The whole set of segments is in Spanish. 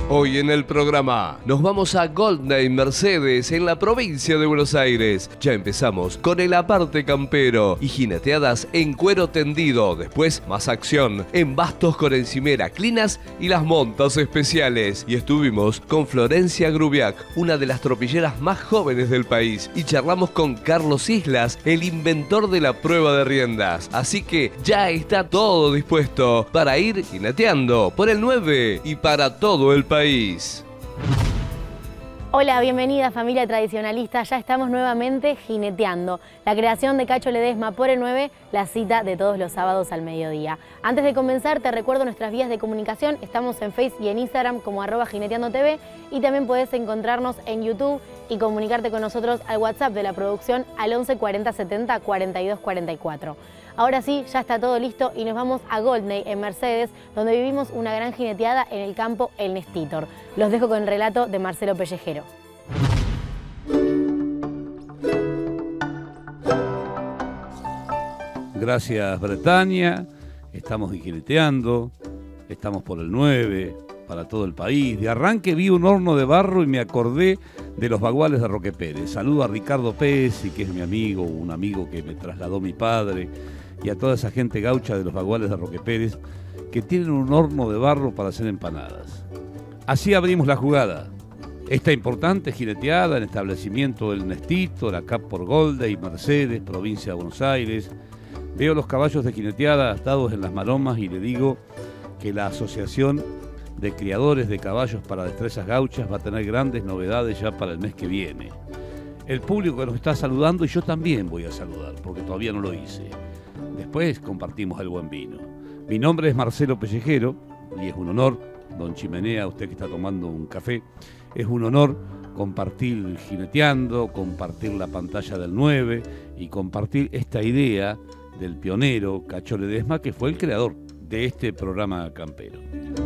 Hoy en el programa nos vamos a Goldney Mercedes en la provincia de Buenos Aires. Ya empezamos con el aparte campero y jineteadas en cuero tendido. Después más acción en bastos con encimera, clinas y las montas especiales. Y estuvimos con Florencia Grubiak, una de las tropilleras más jóvenes del país. Y charlamos con Carlos Islas, el inventor de la prueba de riendas. Así que ya está todo dispuesto para ir jineteando por el 9 y para todo el país. Hola, bienvenida familia tradicionalista, ya estamos nuevamente jineteando. La creación de Cacho Ledesma por el 9, la cita de todos los sábados al mediodía. Antes de comenzar te recuerdo nuestras vías de comunicación, estamos en Facebook y en Instagram como @jineteandotv y también podés encontrarnos en YouTube y comunicarte con nosotros al WhatsApp de la producción al 11 40 70 42 44. Ahora sí, ya está todo listo y nos vamos a Goldney en Mercedes, donde vivimos una gran jineteada en el campo El Nestítor. Los dejo con el relato de Marcelo Pellejero. Gracias, Bretaña. Estamos jineteando, estamos por el 9, para todo el país. De arranque vi un horno de barro y me acordé de los baguales de Roque Pérez. Saludo a Ricardo Pezzi, que es mi amigo, un amigo que me trasladó mi padre, y a toda esa gente gaucha de los baguales de Roque Pérez, que tienen un horno de barro para hacer empanadas. Así abrimos la jugada. Esta importante jineteada en establecimiento del Nestítor, acá por Goldney, Mercedes, provincia de Buenos Aires. Veo los caballos de jineteada atados en las maromas y le digo que la Asociación de Criadores de Caballos para Destrezas Gauchas va a tener grandes novedades ya para el mes que viene. El público que nos está saludando, y yo también voy a saludar, porque todavía no lo hice. Después compartimos el buen vino. Mi nombre es Marcelo Pellejero y es un honor, don Chimenea, usted que está tomando un café, es un honor compartir jineteando, compartir la pantalla del 9 y compartir esta idea del pionero Cacho Ledesma, que fue el creador de este programa campero.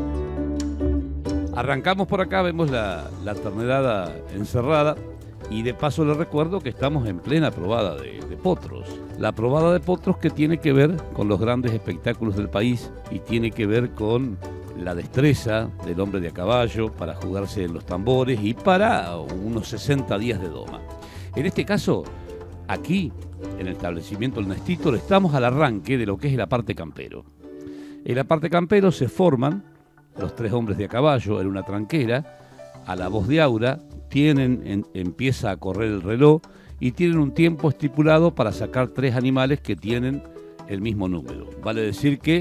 Arrancamos por acá, vemos la ternerada encerrada y de paso les recuerdo que estamos en plena probada de potros. La probada de potros que tiene que ver con los grandes espectáculos del país y tiene que ver con la destreza del hombre de a caballo para jugarse en los tambores y para unos 60 días de doma. En este caso, aquí, en el establecimiento del Nestítor, estamos al arranque de lo que es el aparte campero. El aparte campero se forman los 3 hombres de a caballo en una tranquera, a la voz de Aura, empieza a correr el reloj y tienen un tiempo estipulado para sacar 3 animales que tienen el mismo número. Vale decir que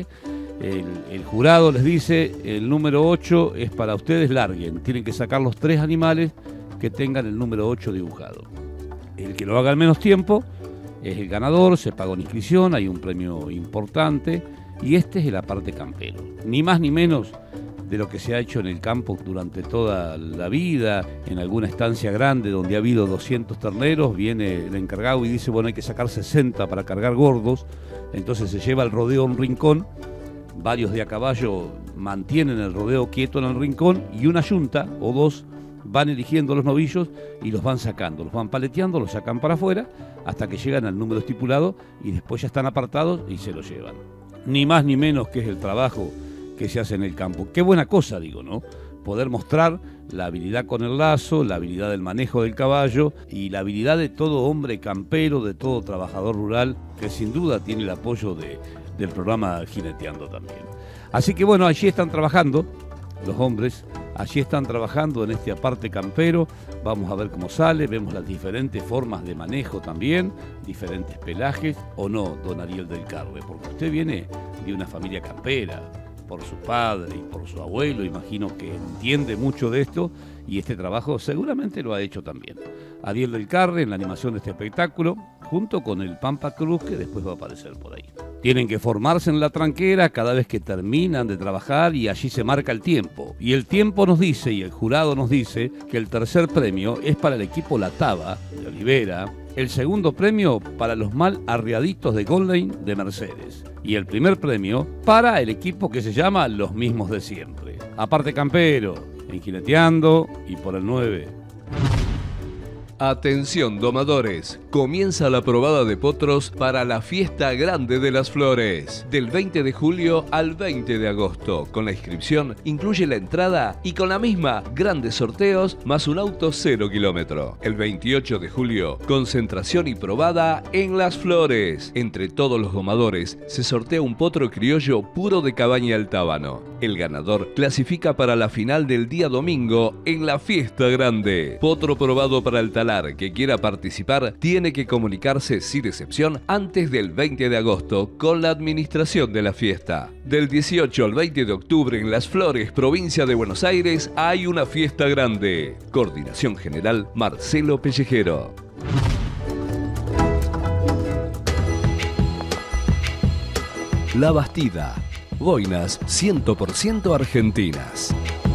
el jurado les dice, el número 8 es para ustedes, larguen. Tienen que sacar los 3 animales que tengan el número 8 dibujado. El que lo haga en menos tiempo es el ganador, se paga una inscripción, hay un premio importante y este es el aparte campero. Ni más ni menos de lo que se ha hecho en el campo durante toda la vida, en alguna estancia grande donde ha habido 200 terneros, viene el encargado y dice, bueno, hay que sacar 60 para cargar gordos, entonces se lleva el rodeo a un rincón, varios de a caballo mantienen el rodeo quieto en el rincón y una yunta o 2 van eligiendo los novillos y los van sacando, los van paleteando, los sacan para afuera hasta que llegan al número estipulado y después ya están apartados y se los llevan. Ni más ni menos que es el trabajo que se hace en el campo. Qué buena cosa, digo, ¿no? Poder mostrar la habilidad con el lazo, la habilidad del manejo del caballo y la habilidad de todo hombre campero, de todo trabajador rural, que sin duda tiene el apoyo del programa Jineteando también. Así que bueno, allí están trabajando los hombres, allí están trabajando en este aparte campero. Vamos a ver cómo sale, vemos las diferentes formas de manejo también, diferentes pelajes, ¿o no, don Ariel del Carre? Porque usted viene de una familia campera, por su padre y por su abuelo, imagino que entiende mucho de esto y este trabajo seguramente lo ha hecho también. Ariel del Carre en la animación de este espectáculo, junto con el Pampa Cruz, que después va a aparecer por ahí. Tienen que formarse en la tranquera cada vez que terminan de trabajar y allí se marca el tiempo. Y el tiempo nos dice, y el jurado nos dice, que el tercer premio es para el equipo La Taba, de Olivera, el segundo premio para los mal arriaditos de Goldney de Mercedes y el primer premio para el equipo que se llama Los Mismos de Siempre. Aparte campero, en Jineteando y por el 9. Atención domadores, comienza la probada de potros para la Fiesta Grande de las Flores. Del 20 de julio al 20 de agosto. Con la inscripción incluye la entrada y con la misma grandes sorteos más un auto 0 kilómetro. El 28 de julio, concentración y probada en Las Flores. Entre todos los domadores se sortea un potro criollo puro de Cabaña Altábano. El ganador clasifica para la final del día domingo en la Fiesta Grande. Potro probado para el talar que quiera participar tiene que comunicarse sin excepción antes del 20 de agosto con la administración de la fiesta. Del 18 al 20 de octubre en Las Flores, provincia de Buenos Aires, hay una fiesta grande. Coordinación General Marcelo Pellejero. La Bastida. Boinas 100% argentinas.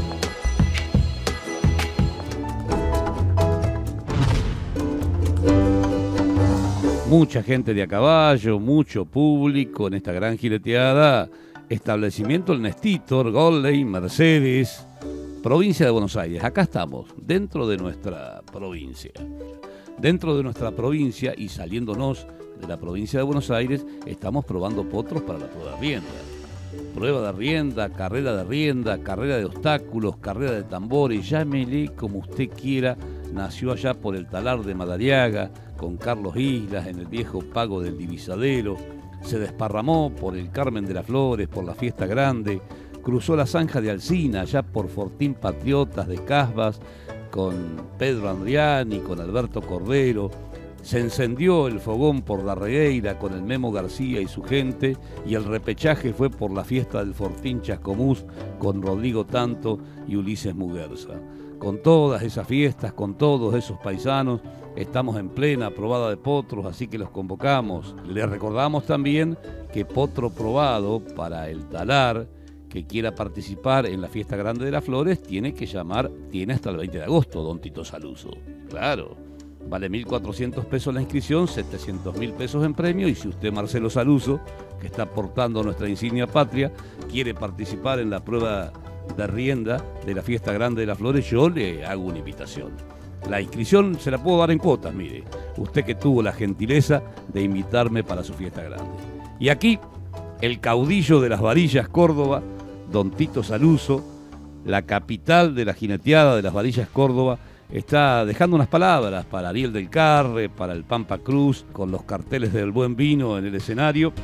Mucha gente de a caballo, mucho público en esta gran jineteada. Establecimiento El Nestítor, Goldlane, Mercedes, provincia de Buenos Aires. Acá estamos, dentro de nuestra provincia. Dentro de nuestra provincia y saliéndonos de la provincia de Buenos Aires, estamos probando potros para la prueba de rienda. Prueba de rienda, carrera de obstáculos, carrera de tambores, llámele como usted quiera. Nació allá por el talar de Madariaga, con Carlos Islas, en el viejo pago del Divisadero. Se desparramó por el Carmen de las Flores, por la Fiesta Grande. Cruzó la zanja de Alsina, allá por Fortín Patriotas de Casbas, con Pedro Andriani, con Alberto Cordero. Se encendió el fogón por la Regueira con el Memo García y su gente, y el repechaje fue por la fiesta del Fortín Chascomús con Rodrigo Tanto y Ulises Muguerza. Con todas esas fiestas, con todos esos paisanos, estamos en plena probada de potros, así que los convocamos. Les recordamos también que potro probado para el talar que quiera participar en la Fiesta Grande de las Flores tiene que llamar, tiene hasta el 20 de agosto, don Tito Saluso. Claro. Vale 1.400 pesos la inscripción, 700.000 pesos en premio, y si usted, Marcelo Saluso, que está portando nuestra insignia patria, quiere participar en la prueba de rienda de la Fiesta Grande de las Flores, yo le hago una invitación. La inscripción se la puedo dar en cuotas, mire, usted que tuvo la gentileza de invitarme para su Fiesta Grande. Y aquí, el caudillo de las varillas Córdoba, don Tito Saluso, la capital de la jineteada de las varillas Córdoba, está dejando unas palabras para Ariel del Carre, para el Pampa Cruz, con los carteles del buen vino en el escenario,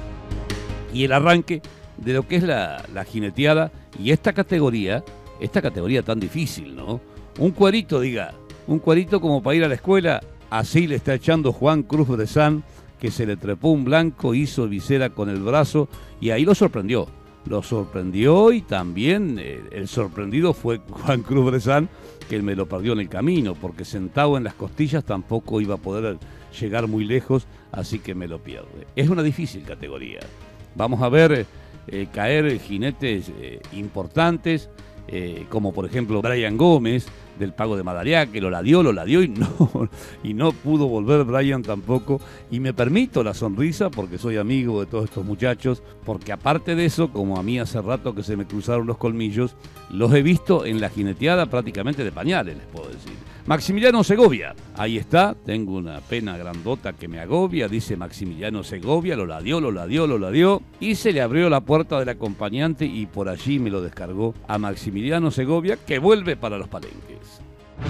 y el arranque de lo que es la jineteada y esta categoría tan difícil, ¿no? Un cuerito, diga, un cuerito como para ir a la escuela, así le está echando Juan Cruz Brezán, que se le trepó un blanco, hizo visera con el brazo, y ahí lo sorprendió y también el sorprendido fue Juan Cruz Brezán, que me lo perdió en el camino, porque sentado en las costillas tampoco iba a poder llegar muy lejos, así que me lo pierde. Es una difícil categoría. Vamos a ver caer jinetes importantes, como por ejemplo Brian Gómez, del Pago de Madariaga, que lo ladió y no pudo volver Brian tampoco. Y me permito la sonrisa porque soy amigo de todos estos muchachos, porque aparte de eso, como a mí hace rato que se me cruzaron los colmillos, los he visto en la jineteada prácticamente de pañales, les puedo decir. Maximiliano Segovia, ahí está, tengo una pena grandota que me agobia, dice Maximiliano Segovia, lo ladió, y se le abrió la puerta del acompañante y por allí me lo descargó a Maximiliano Segovia, que vuelve para los palenques.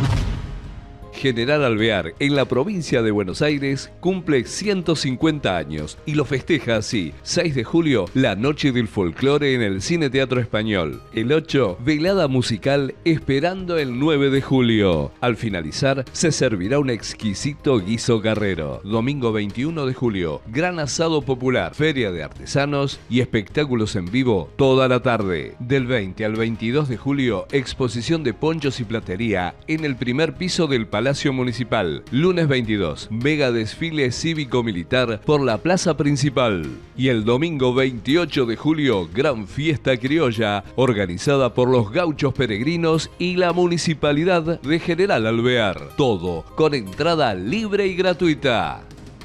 General Alvear, en la provincia de Buenos Aires, cumple 150 años y lo festeja así. 6 de julio, la Noche del Folclore en el Cine Teatro Español. El 8, velada musical esperando el 9 de julio. Al finalizar, se servirá un exquisito guiso carrero. Domingo 21 de julio, gran asado popular, feria de artesanos y espectáculos en vivo toda la tarde. Del 20 al 22 de julio, exposición de ponchos y platería en el primer piso del Palacio Municipal. Lunes 22, mega desfile cívico-militar por la plaza principal. Y el domingo 28 de julio, gran fiesta criolla organizada por los gauchos peregrinos y la Municipalidad de General Alvear. Todo con entrada libre y gratuita.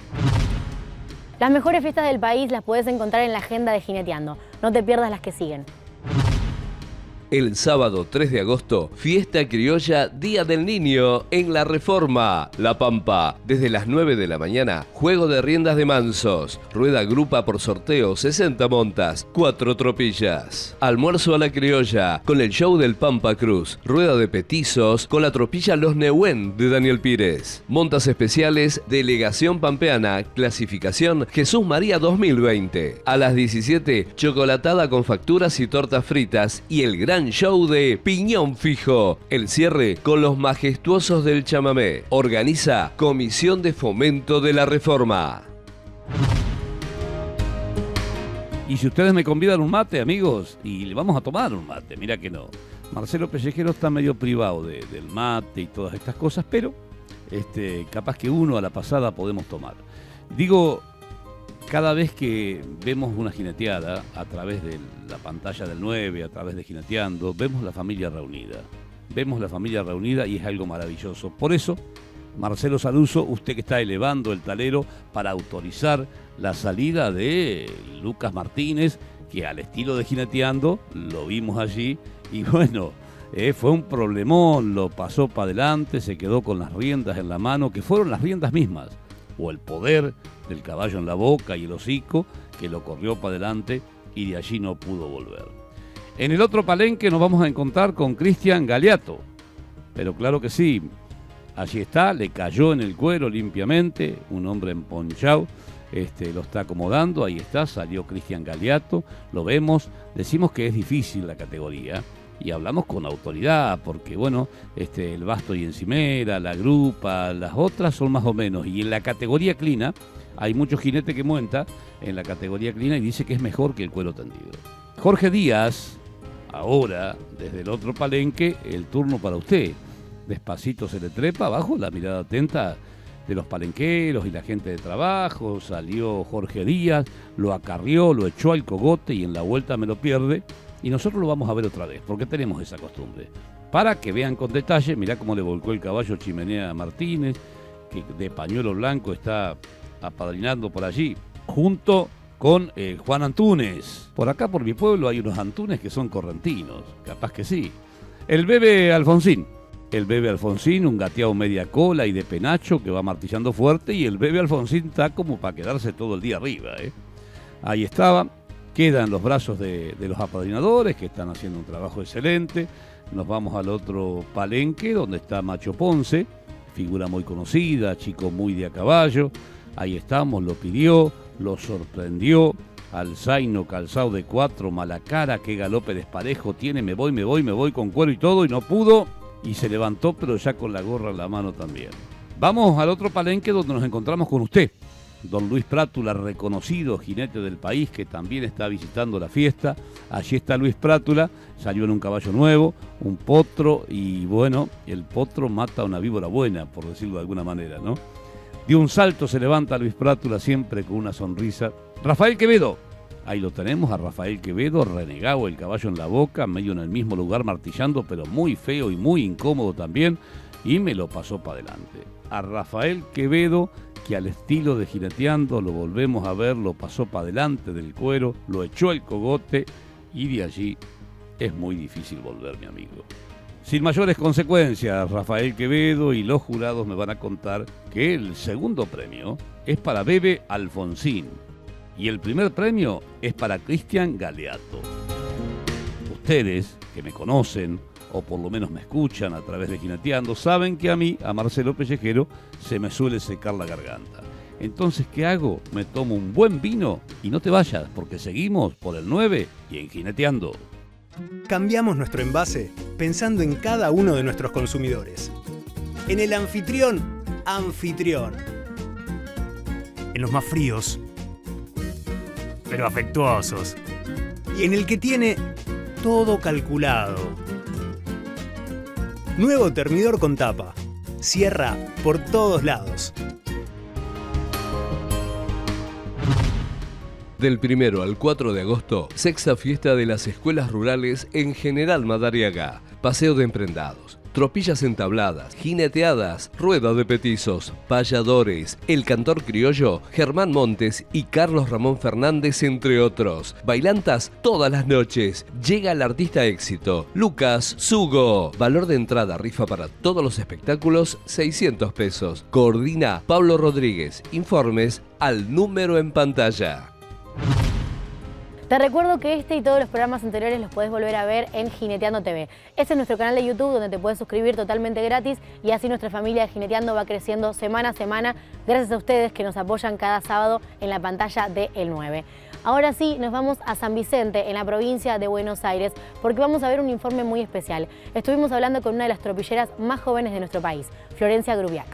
Las mejores fiestas del país las puedes encontrar en la agenda de Jineteando. No te pierdas las que siguen. El sábado 3 de agosto, fiesta criolla Día del Niño en La Reforma, La Pampa. Desde las 9 de la mañana, juego de riendas de mansos, rueda grupa por sorteo, 60 montas, 4 tropillas. Almuerzo a la criolla, con el show del Pampa Cruz, rueda de petizos, con la tropilla Los Nehuen de Daniel Pires. Montas especiales, Delegación Pampeana, clasificación Jesús María 2020. A las 17, chocolatada con facturas y tortas fritas y el gran show de Piñón Fijo. El cierre con los majestuosos del chamamé. Organiza Comisión de Fomento de la Reforma. Y si ustedes me convidan un mate, amigos, y le vamos a tomar un mate, mira que no. Marcelo Pellejero está medio privado del mate y todas estas cosas, pero capaz que uno a la pasada podemos tomar. Digo, cada vez que vemos una jineteada a través de la pantalla del 9, a través de Jineteando, vemos la familia reunida. Vemos la familia reunida y es algo maravilloso. Por eso, Marcelo Saluso, usted que está elevando el talero para autorizar la salida de Lucas Martínez, que al estilo de Jineteando lo vimos allí y bueno, fue un problemón, lo pasó para adelante, se quedó con las riendas en la mano, que fueron las riendas mismas, o el poder del caballo en la boca y el hocico, que lo corrió para adelante y de allí no pudo volver. En el otro palenque nos vamos a encontrar con Cristian Galeato, pero claro que sí, allí está, le cayó en el cuero limpiamente, un hombre emponchado, lo está acomodando, ahí está, salió Cristian Galeato, lo vemos, decimos que es difícil la categoría, y hablamos con autoridad, porque bueno, el Basto y Encimera, la Grupa, las otras son más o menos, y en la categoría clina, hay mucho jinete que monta en la categoría clina y dice que es mejor que el cuero tendido. Jorge Díaz, ahora, desde el otro palenque, el turno para usted. Despacito se le trepa, bajo la mirada atenta de los palenqueros y la gente de trabajo, salió Jorge Díaz, lo acarrió, lo echó al cogote y en la vuelta me lo pierde. Y nosotros lo vamos a ver otra vez, porque tenemos esa costumbre. Para que vean con detalle, mirá cómo le volcó el caballo Chimenea Martínez, que de pañuelo blanco está apadrinando por allí, junto con Juan Antúnez. Por acá, por mi pueblo, hay unos Antúnez que son correntinos, capaz que sí. El Bebe Alfonsín. El Bebe Alfonsín, un gateado media cola y de penacho que va martillando fuerte, y el Bebe Alfonsín está como para quedarse todo el día arriba. Ahí estaba. Quedan los brazos de los apadrinadores, que están haciendo un trabajo excelente. Nos vamos al otro palenque, donde está Macho Ponce, figura muy conocida, chico muy de a caballo. Ahí estamos, lo pidió, lo sorprendió. Al zaino calzado de 4, mala cara, qué galope desparejo tiene, me voy con cuero y todo, y no pudo. Y se levantó, pero ya con la gorra en la mano también. Vamos al otro palenque, donde nos encontramos con usted. Don Luis Prátula, reconocido jinete del país, que también está visitando la fiesta. Allí está Luis Prátula, salió en un caballo nuevo, un potro, y bueno, el potro mata a una víbora buena, por decirlo de alguna manera, ¿no? De un salto se levanta Luis Prátula, siempre con una sonrisa. Rafael Quevedo, ahí lo tenemos a Rafael Quevedo, renegado, el caballo en la boca, medio en el mismo lugar martillando, pero muy feo y muy incómodo también, y me lo pasó para adelante. A Rafael Quevedo, que al estilo de Jineteando lo volvemos a ver, lo pasó para adelante del cuero, lo echó al cogote y de allí es muy difícil volver, mi amigo. Sin mayores consecuencias, Rafael Quevedo y los jurados me van a contar que el segundo premio es para Bebe Alfonsín y el primer premio es para Cristian Galeato. Ustedes, que me conocen, o por lo menos me escuchan a través de Jineteando, saben que a mí, a Marcelo Pellejero, se me suele secar la garganta. Entonces, ¿qué hago? Me tomo un buen vino y no te vayas, porque seguimos por el 9 y en Jineteando. Cambiamos nuestro envase pensando en cada uno de nuestros consumidores. En el anfitrión, anfitrión. En los más fríos, pero afectuosos. Y en el que tiene todo calculado. Nuevo termidor con tapa. Cierra por todos lados. Del 1 al 4 de agosto, sexta fiesta de las escuelas rurales en General Madariaga. Paseo de emprendados, tropillas entabladas, jineteadas, rueda de petizos, payadores, el cantor criollo Germán Montes y Carlos Ramón Fernández, entre otros. Bailantas todas las noches. Llega el artista éxito, Lucas Sugo. Valor de entrada, rifa para todos los espectáculos, 600 pesos. Coordina Pablo Rodríguez. Informes al número en pantalla. Te recuerdo que este y todos los programas anteriores los podés volver a ver en Jineteando TV. Este es nuestro canal de YouTube donde te puedes suscribir totalmente gratis y así nuestra familia de Jineteando va creciendo semana a semana gracias a ustedes que nos apoyan cada sábado en la pantalla de El 9. Ahora sí, nos vamos a San Vicente, en la provincia de Buenos Aires, porque vamos a ver un informe muy especial. Estuvimos hablando con una de las tropilleras más jóvenes de nuestro país, Florencia Grubiak.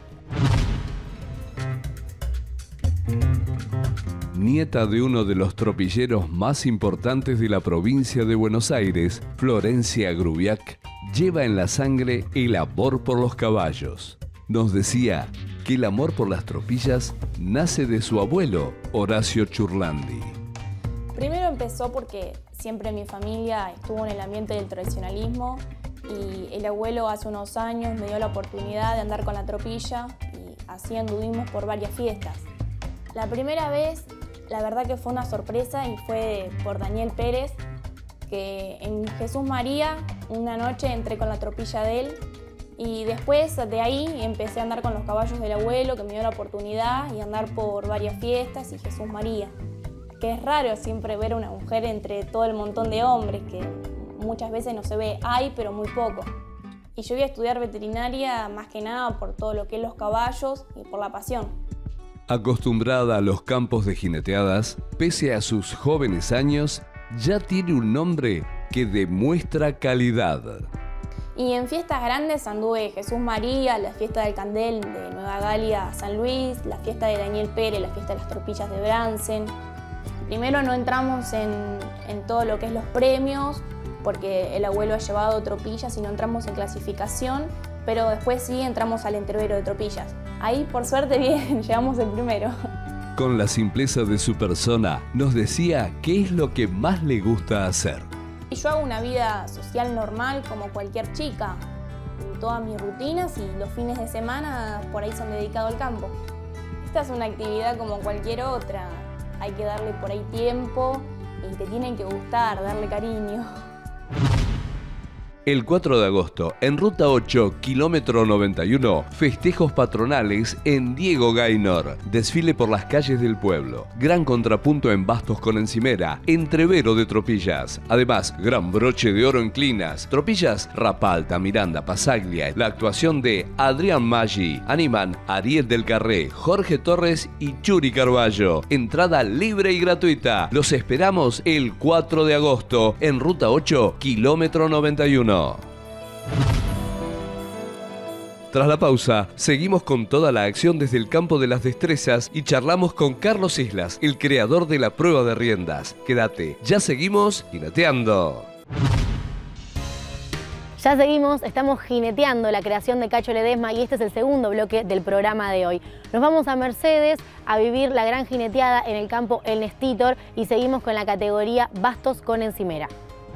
Nieta de uno de los tropilleros más importantes de la provincia de Buenos Aires, Florencia Grubiak lleva en la sangre el amor por los caballos. Nos decía que el amor por las tropillas nace de su abuelo, Horacio Churlandi. Primero empezó porque siempre mi familia estuvo en el ambiente del tradicionalismo y el abuelo hace unos años me dio la oportunidad de andar con la tropilla y así anduvimos por varias fiestas. La primera vez, la verdad que fue una sorpresa y fue por Daniel Pérez, que en Jesús María una noche entré con la tropilla de él y después de ahí empecé a andar con los caballos del abuelo que me dio la oportunidad y andar por varias fiestas y Jesús María, que es raro siempre ver a una mujer entre todo el montón de hombres que muchas veces no se ve, hay pero muy poco. Y yo iba a estudiar veterinaria más que nada por todo lo que es los caballos y por la pasión. Acostumbrada a los campos de jineteadas, pese a sus jóvenes años, ya tiene un nombre que demuestra calidad. Y en fiestas grandes anduve Jesús María, la fiesta del Candel de Nueva Galia San Luis, la fiesta de Daniel Pérez, la fiesta de las tropillas de Bransen. Primero no entramos en todo lo que es los premios, porque el abuelo ha llevado tropillas y no entramos en clasificación, pero después sí entramos al entrevero de tropillas. Ahí, por suerte, bien, llegamos el primero. Con la simpleza de su persona, nos decía qué es lo que más le gusta hacer. Yo hago una vida social normal como cualquier chica. Todas mis rutinas y los fines de semana por ahí son dedicados al campo. Esta es una actividad como cualquier otra. Hay que darle por ahí tiempo y te tienen que gustar, darle cariño. El 4 de agosto, en Ruta 8, kilómetro 91, festejos patronales en Diego Gaynor. Desfile por las calles del pueblo. Gran contrapunto en bastos con encimera. Entrevero de tropillas. Además, gran broche de oro en clinas. Tropillas Rapalta, Miranda, Pasaglia. La actuación de Adrián Maggi. Animan Ariel del Carré, Jorge Torres y Churi Carballo. Entrada libre y gratuita. Los esperamos el 4 de agosto en Ruta 8, kilómetro 91. Tras la pausa, seguimos con toda la acción desde el campo de las destrezas y charlamos con Carlos Islas, el creador de la prueba de riendas. Quédate, ya seguimos jineteando. Ya seguimos, estamos jineteando la creación de Cacho Ledesma y este es el segundo bloque del programa de hoy. Nos vamos a Mercedes a vivir la gran jineteada en el campo El Nestítor y seguimos con la categoría bastos con encimera.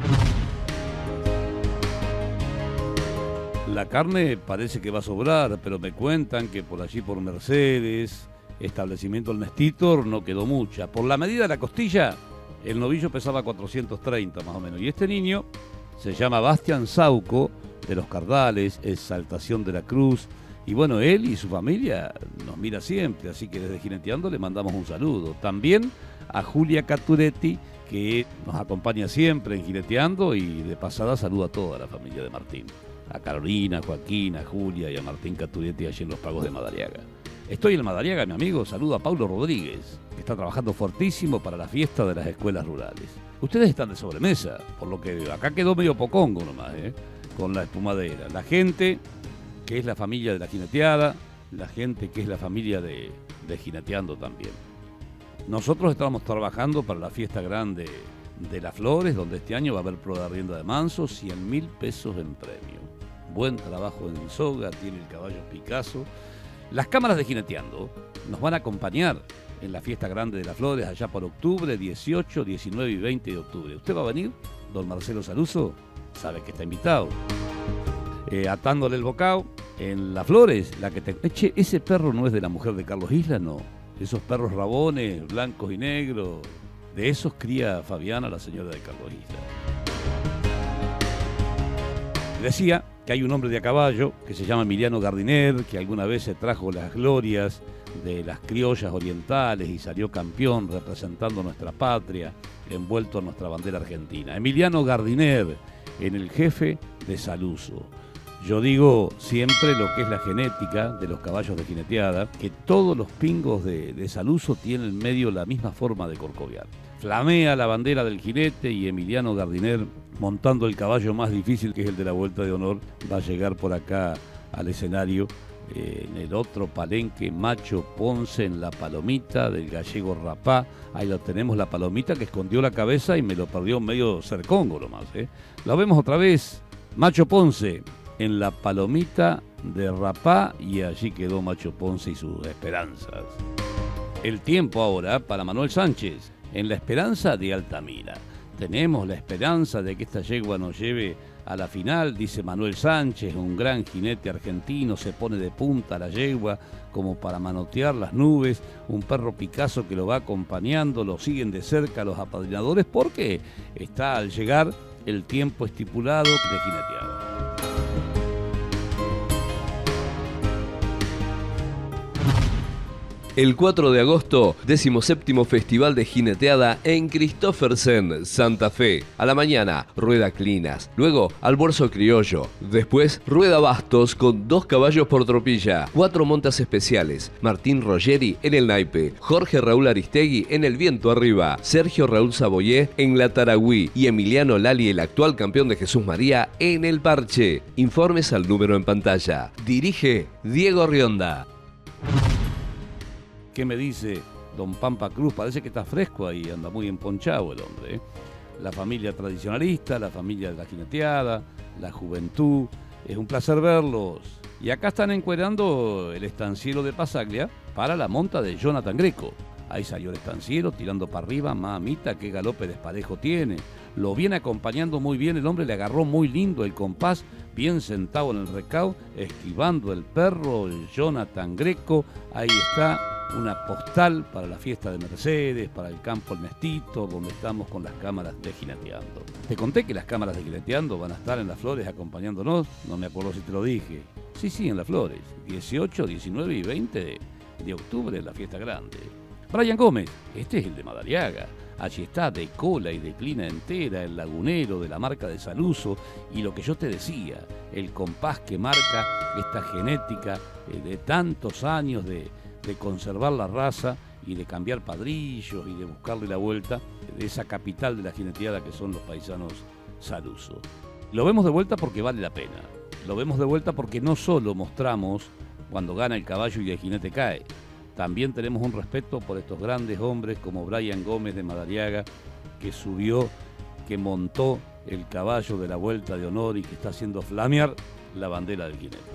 La carne parece que va a sobrar, pero me cuentan que por allí por Mercedes, establecimiento El Nestítor, no quedó mucha. Por la medida de la costilla, el novillo pesaba 430 más o menos. Y este niño se llama Bastián Sauco, de los Cardales, Exaltación de la Cruz. Y bueno, él y su familia nos mira siempre, así que desde Jineteando le mandamos un saludo. También a Julia Caturetti, que nos acompaña siempre en Jineteando y de pasada saluda a toda la familia de Martín. A Carolina, a Joaquín, a Julia y a Martín Caturetti allí en los Pagos de Madariaga. Estoy en Madariaga, mi amigo. Saludo a Paulo Rodríguez, que está trabajando fuertísimo para la fiesta de las escuelas rurales. Ustedes están de sobremesa, por lo que acá quedó medio pocongo nomás, con la espumadera. La gente que es la familia de la jineteada, la gente que es la familia de Jineteando también. Nosotros estamos trabajando para la fiesta grande de Las Flores, donde este año va a haber prueba de rienda de manso, 100.000 pesos en premio. Buen trabajo en soga, tiene el caballo Picasso. Las cámaras de Jineteando nos van a acompañar en la fiesta grande de Las Flores allá por octubre, 18, 19 y 20 de octubre. ¿Usted va a venir, don Marcelo Saluso? Sabe que está invitado. atándole el bocado. En Las Flores, la que te... Che, ese perro no es de la mujer de Carlos Isla, no. Esos perros rabones, blancos y negros, de esos cría Fabiana, la señora de Carlos Isla. Decía que hay un hombre de a caballo que se llama Emiliano Gardiner, que alguna vez se trajo las glorias de las criollas orientales y salió campeón representando nuestra patria, envuelto en nuestra bandera argentina. Emiliano Gardiner, en el jefe de Saluso. Yo digo siempre lo que es la genética de los caballos de jineteada, que todos los pingos de Saluso tienen en medio la misma forma de corcovear. Flamea la bandera del jinete y Emiliano Gardiner, montando el caballo más difícil, que es el de la Vuelta de Honor, va a llegar por acá al escenario. En el otro palenque, Macho Ponce en la palomita del gallego Rapá. Ahí lo tenemos, la palomita que escondió la cabeza y me lo perdió medio cercongo nomás. Lo vemos otra vez, Macho Ponce en la palomita de Rapá, y allí quedó Macho Ponce y sus esperanzas. El tiempo ahora para Manuel Sánchez en la Esperanza de Altamira. Tenemos la esperanza de que esta yegua nos lleve a la final, dice Manuel Sánchez, un gran jinete argentino, se pone de punta a la yegua como para manotear las nubes, un perro Picasso que lo va acompañando, lo siguen de cerca los apadrinadores porque está al llegar el tiempo estipulado de jineteado. El 4 de agosto, 17º Festival de Jineteada en Christoffersen, Santa Fe. A la mañana, rueda clinas, luego almuerzo criollo, después rueda bastos con 2 caballos por tropilla, 4 montas especiales, Martín Ruggeri en el naipe, Jorge Raúl Aristegui en el viento arriba, Sergio Raúl Saboyé en la taragüí y Emiliano Lali, el actual campeón de Jesús María, en el parche. Informes al número en pantalla. Dirige Diego Rionda. ¿Qué me dice don Pampa Cruz? Parece que está fresco ahí, anda muy emponchado el hombre. La familia tradicionalista, la familia de la jineteada, la juventud. Es un placer verlos. Y acá están encuerando el estanciero de Pasaglia para la monta de Jonathan Greco. Ahí salió el estanciero tirando para arriba, mamita, qué galope desparejo tiene. Lo viene acompañando muy bien, el hombre le agarró muy lindo el compás, bien sentado en el recao, esquivando el perro, el Jonathan Greco. Ahí está una postal para la fiesta de Mercedes, para el campo El Mestito, donde estamos con las cámaras de Jineteando. Te conté que las cámaras de Jineteando van a estar en Las Flores acompañándonos, no me acuerdo si te lo dije. Sí, en Las Flores, 18, 19 y 20 de octubre, la fiesta grande. Brian Gómez, este es el de Madariaga. Allí está, de cola y de clina entera, el lagunero de la marca de Saluso, y lo que yo te decía, el compás que marca esta genética de tantos años de conservar la raza y de cambiar padrillos y de buscarle la vuelta de esa capital de la jineteada que son los paisanos Saluso. Lo vemos de vuelta porque vale la pena. Lo vemos de vuelta porque no solo mostramos cuando gana el caballo y el jinete cae, también tenemos un respeto por estos grandes hombres como Brian Gómez de Madariaga, que subió, que montó el caballo de la Vuelta de Honor y que está haciendo flamear la bandera del jinete.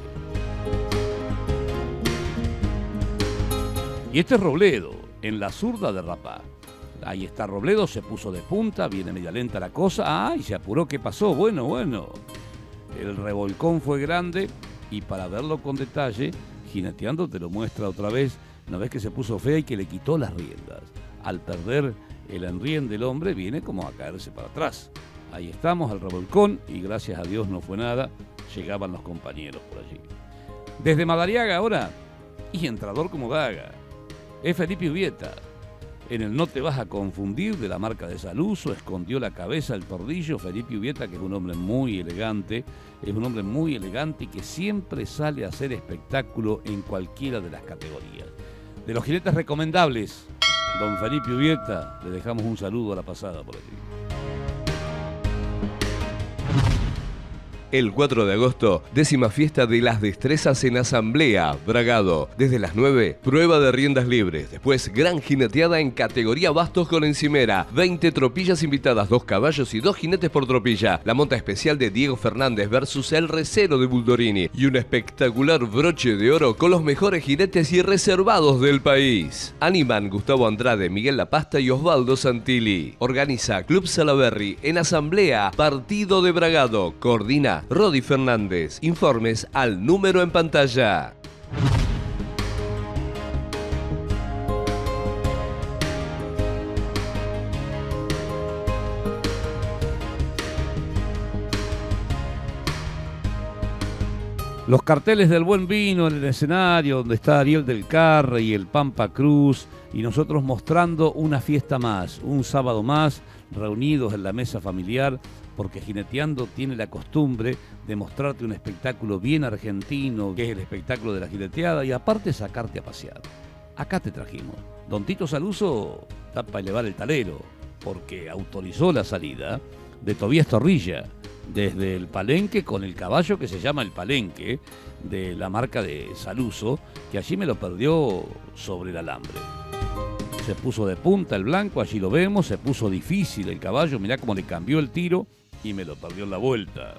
Y este es Robledo, en la zurda de Rapá. Ahí está Robledo, se puso de punta, viene media lenta la cosa. Y se apuró, ¿qué pasó? Bueno. El revolcón fue grande y para verlo con detalle, Jineteando te lo muestra otra vez. Una vez que se puso fea y que le quitó las riendas. Al perder el enriende del hombre, viene como a caerse para atrás. Ahí estamos, al revolcón, y gracias a Dios no fue nada. Llegaban los compañeros por allí. Desde Madariaga ahora, y entrador como Daga, es Felipe Ubieta. En el No te vas a confundir de la marca de Saluso, escondió la cabeza el tordillo. Felipe Ubieta, que es un hombre muy elegante, y que siempre sale a hacer espectáculo en cualquiera de las categorías. De los jinetes recomendables, don Felipe Ubieta, le dejamos un saludo a la pasada por aquí. El 4 de agosto, 10ª fiesta de las destrezas en Asamblea, Bragado. Desde las 9, prueba de riendas libres. Después, gran jineteada en categoría bastos con encimera. 20 tropillas invitadas, 2 caballos y 2 jinetes por tropilla. La monta especial de Diego Fernández versus el recero de Buldorini. Y un espectacular broche de oro con los mejores jinetes y reservados del país. Animan Gustavo Andrade, Miguel Lapasta y Osvaldo Santilli. Organiza Club Salaberry en Asamblea, partido de Bragado. Coordina mañana. Rodi Fernández. Informes al número en pantalla. Los carteles del buen vino en el escenario, donde está Ariel del Carre y el Pampa Cruz, y nosotros mostrando una fiesta más, un sábado más, reunidos en la mesa familiar, porque Jineteando tiene la costumbre de mostrarte un espectáculo bien argentino, que es el espectáculo de la jineteada, y aparte sacarte a pasear. Acá te trajimos. Don Tito Saluso está para elevar el talero, porque autorizó la salida de Tobías Torrilla, desde el Palenque con el caballo que se llama el Palenque, de la marca de Saluso, que allí me lo perdió sobre el alambre. Se puso de punta el blanco, allí lo vemos, se puso difícil el caballo, mirá cómo le cambió el tiro y me lo perdió en la vuelta.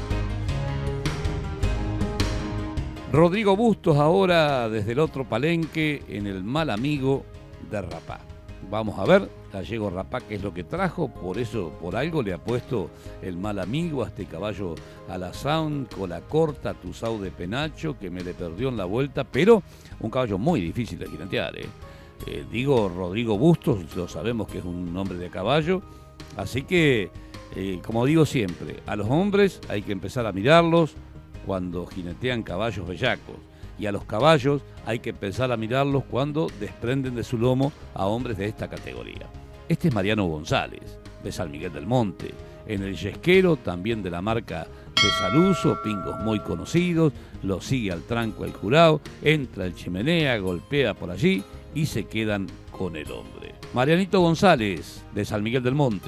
Rodrigo Bustos ahora desde el otro Palenque en el Mal Amigo de Rapá. Vamos a ver, Gallego Rapá, qué es lo que trajo, por eso, por algo le ha puesto el Mal Amigo a este caballo alazán, cola corta, tuzao de penacho, que me le perdió en la vuelta, pero un caballo muy difícil de jinetear, digo Rodrigo Bustos, lo sabemos que es un hombre de caballo, así que, como digo siempre, a los hombres hay que empezar a mirarlos cuando jinetean caballos bellacos. Y a los caballos hay que empezar a mirarlos cuando desprenden de su lomo a hombres de esta categoría. Este es Mariano González, de San Miguel del Monte. En el yesquero, también de la marca de Saluso, pingos muy conocidos, lo sigue al tranco el jurado, entra el Chimenea, golpea por allí y se quedan con el hombre. Marianito González, de San Miguel del Monte.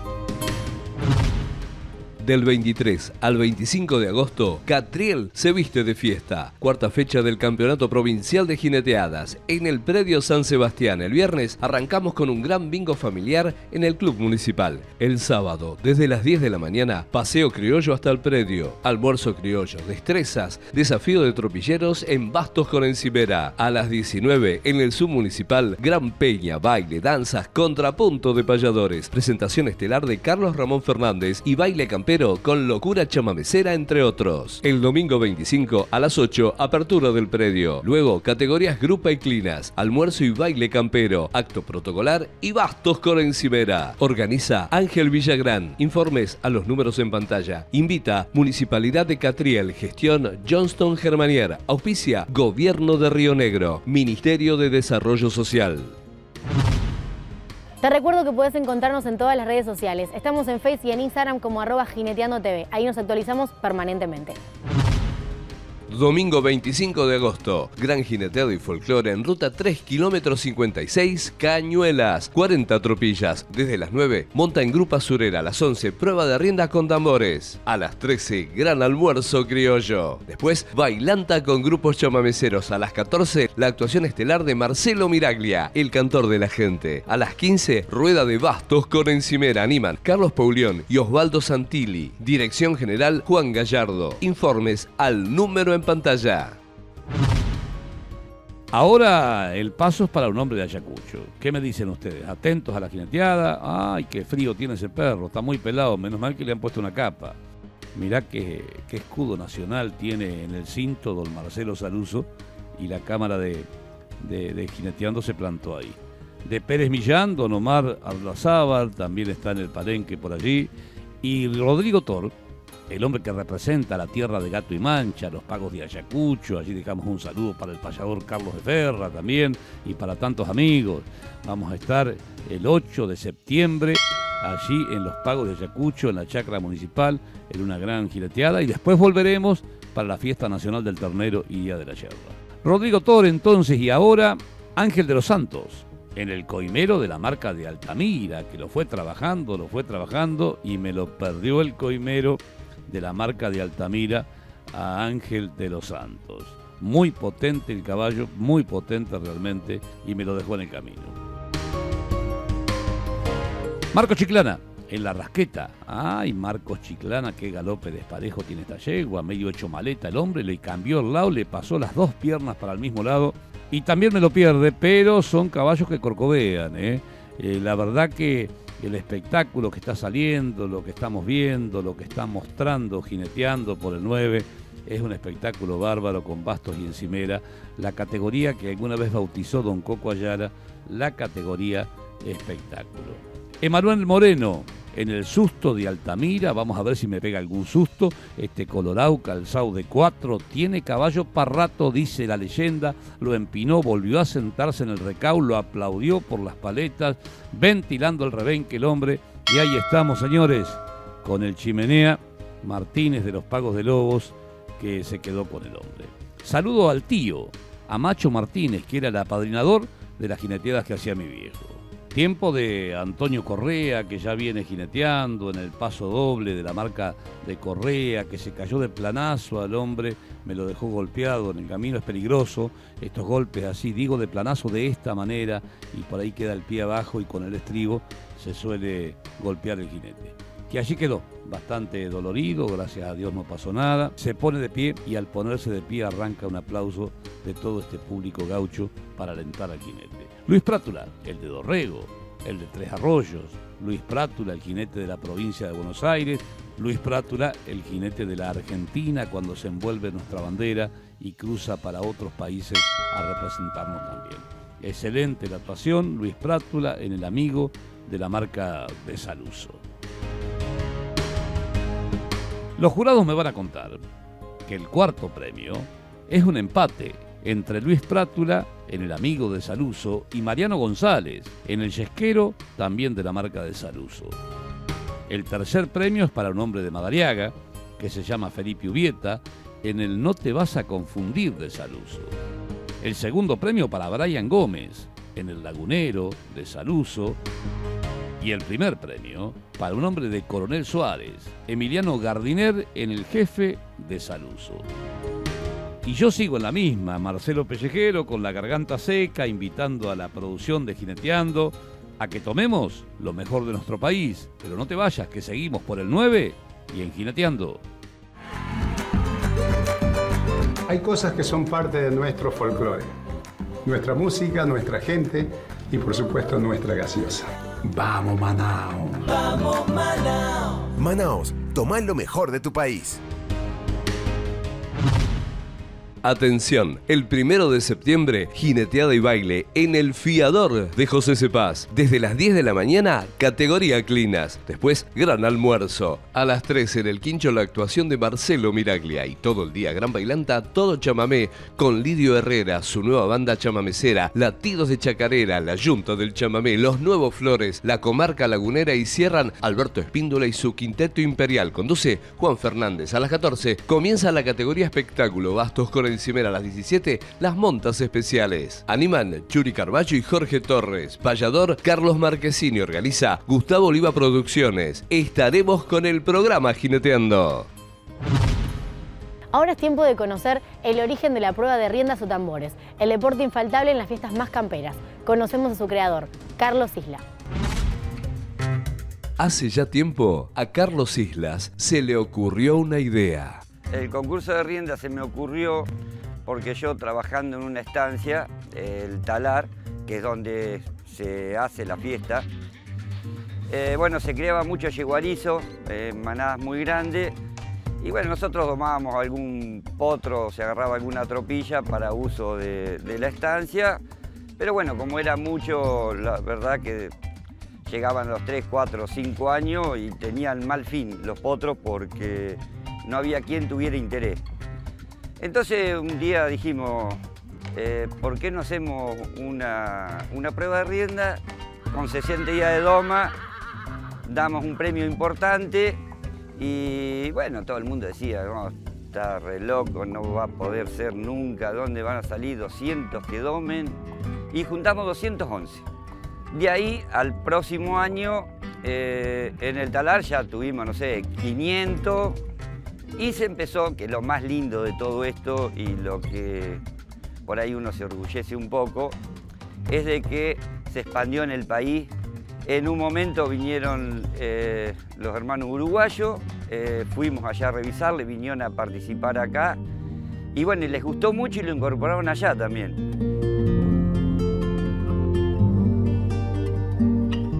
Del 23 al 25 de agosto, Catriel se viste de fiesta. Cuarta fecha del Campeonato Provincial de Jineteadas en el Predio San Sebastián. El viernes arrancamos con un gran bingo familiar en el Club Municipal. El sábado, desde las 10 de la mañana, paseo criollo hasta el predio. Almuerzo criollo, destrezas, desafío de tropilleros en Bastos con Encimera. A las 19 en el Submunicipal, gran peña, baile, danzas, contrapunto de payadores. Presentación estelar de Carlos Ramón Fernández y baile campero con locura chamamecera, entre otros. El domingo 25 a las 8, apertura del predio. Luego, categorías grupa y clinas, almuerzo y baile campero, acto protocolar y bastos con encimera. Organiza Ángel Villagrán. Informes a los números en pantalla. Invita Municipalidad de Catriel, gestión Johnston Germanier. Auspicia Gobierno de Río Negro, Ministerio de Desarrollo Social. Te recuerdo que puedes encontrarnos en todas las redes sociales. Estamos en Facebook y en Instagram como @jineteandotv. Ahí nos actualizamos permanentemente. Domingo 25 de agosto, gran jineteado y folclore en ruta 3 kilómetros 56, Cañuelas, 40 tropillas. Desde las 9, monta en Grupa Surera. A las 11, prueba de rienda con tambores. A las 13, gran almuerzo criollo. Después, bailanta con grupos chamameceros. A las 14, la actuación estelar de Marcelo Miraglia, el cantor de la gente. A las 15, rueda de bastos con encimera. Animan Carlos Paulión y Osvaldo Santilli. Dirección General Juan Gallardo. Informes al número en pantalla. Ahora el paso es para un hombre de Ayacucho. ¿Qué me dicen ustedes? Atentos a la jineteada. ¡Ay, qué frío tiene ese perro! Está muy pelado, menos mal que le han puesto una capa. Mirá qué escudo nacional tiene en el cinto don Marcelo Saluso, y la cámara de Jineteando se plantó ahí. De Pérez Millán, don Omar Arlazábal, también está en el Palenque por allí. Y Rodrigo Tor, el hombre que representa la tierra de Gato y Mancha, los pagos de Ayacucho. Allí dejamos un saludo para el payador Carlos de Ferra también y para tantos amigos. Vamos a estar el 8 de septiembre allí en los pagos de Ayacucho, en la chacra municipal, en una gran jineteada, y después volveremos para la fiesta nacional del ternero y Día de la Yerba. Rodrigo Tor entonces, y ahora Ángel de los Santos, en el coimero de la marca de Altamira, que lo fue trabajando y me lo perdió el coimero de la marca de Altamira a Ángel de los Santos. Muy potente el caballo, muy potente realmente, y me lo dejó en el camino. Marcos Chiclana, en la rasqueta. Ay, Marcos Chiclana, qué galope desparejo tiene esta yegua, medio hecho maleta el hombre, le cambió el lado, le pasó las dos piernas para el mismo lado, y también me lo pierde, pero son caballos que corcovean, La verdad que el espectáculo que está saliendo, lo que estamos viendo, lo que está mostrando, jineteando por el 9, es un espectáculo bárbaro con bastos y encimera, la categoría que alguna vez bautizó don Coco Ayala, la categoría espectáculo. Emanuel Moreno, en el susto de Altamira, vamos a ver si me pega algún susto, este colorado calzado de 4, tiene caballo para rato, dice la leyenda, lo empinó, volvió a sentarse en el recao, lo aplaudió por las paletas, ventilando el rebenque el hombre, y ahí estamos, señores, con el Chimenea Martínez de los Pagos de Lobos, que se quedó con el hombre. Saludo al tío, a Macho Martínez, que era el apadrinador de las jineteadas que hacía mi viejo. Tiempo de Antonio Correa, que ya viene jineteando en el paso doble de la marca de Correa, que se cayó de planazo al hombre, me lo dejó golpeado en el camino, es peligroso, estos golpes así, digo de planazo de esta manera, y por ahí queda el pie abajo y con el estribo se suele golpear el jinete. Que allí quedó, bastante dolorido, gracias a Dios no pasó nada, se pone de pie y al ponerse de pie arranca un aplauso de todo este público gaucho para alentar al jinete. Luis Prátula, el de Dorrego, el de Tres Arroyos, Luis Prátula, el jinete de la provincia de Buenos Aires, Luis Prátula, el jinete de la Argentina cuando se envuelve nuestra bandera y cruza para otros países a representarnos también. Excelente la actuación, Luis Prátula en el amigo de la marca de Saluso. Los jurados me van a contar que el cuarto premio es un empate entre Luis Prátula en el amigo de Saluso y Mariano González en el yesquero también de la marca de Saluso. El tercer premio es para un hombre de Madariaga que se llama Felipe Ubieta en el No te vas a confundir de Saluso. El segundo premio para Brian Gómez en el Lagunero de Saluso. Y el primer premio para un hombre de Coronel Suárez, Emiliano Gardiner en el Jefe de Saluso. Y yo sigo en la misma, Marcelo Pellejero con la garganta seca, invitando a la producción de Jineteando a que tomemos lo mejor de nuestro país. Pero no te vayas, que seguimos por el 9 y en Jineteando. Hay cosas que son parte de nuestro folclore. Nuestra música, nuestra gente y por supuesto nuestra gaseosa. ¡Vamos, Manaos! ¡Vamos, Manaos! Manaos, tomá lo mejor de tu país. Atención, el 1 de septiembre, jineteada y baile en el Fiador de José Cepaz. Desde las 10 de la mañana, categoría Clinas. Después, gran almuerzo. A las 3 en el Quincho, la actuación de Marcelo Miraglia. Y todo el día, gran bailanta, todo chamamé, con Lidio Herrera, su nueva banda chamamecera, Latidos de Chacarera, la Yunta del Chamamé, Los Nuevos Flores, la Comarca Lagunera y cierran Alberto Espíndola y su Quinteto Imperial. Conduce Juan Fernández. A las 14 comienza la categoría espectáculo, bastos con encimera. A las 17, las montas especiales. Animan Churi Carballo y Jorge Torres. Payador Carlos Marquesini. Organiza Gustavo Oliva Producciones. Estaremos con el programa Jineteando. Ahora es tiempo de conocer el origen de la prueba de riendas o tambores, el deporte infaltable en las fiestas más camperas. Conocemos a su creador, Carlos Isla. Hace ya tiempo, a Carlos Islas se le ocurrió una idea. El concurso de riendas se me ocurrió porque yo trabajando en una estancia, el Talar, que es donde se hace la fiesta, bueno, se criaba mucho yeguarizo, manadas muy grandes, y bueno, nosotros domábamos algún potro, se agarraba alguna tropilla para uso de la estancia, pero bueno, como era mucho, la verdad que llegaban a los 3, 4, 5 años y tenían mal fin los potros porque no había quien tuviera interés. Entonces un día dijimos, ¿por qué no hacemos una prueba de rienda con 60 días de doma? Damos un premio importante y bueno, todo el mundo decía, no, está re loco, no va a poder ser nunca, ¿dónde van a salir 200 que domen? Y juntamos 211. De ahí al próximo año, en el Talar ya tuvimos, no sé, 500. Y se empezó, que lo más lindo de todo esto y lo que por ahí uno se orgullece un poco, es de que se expandió en el país. En un momento vinieron los hermanos uruguayos, fuimos allá a revisarle, vinieron a participar acá y bueno, les gustó mucho y lo incorporaron allá también.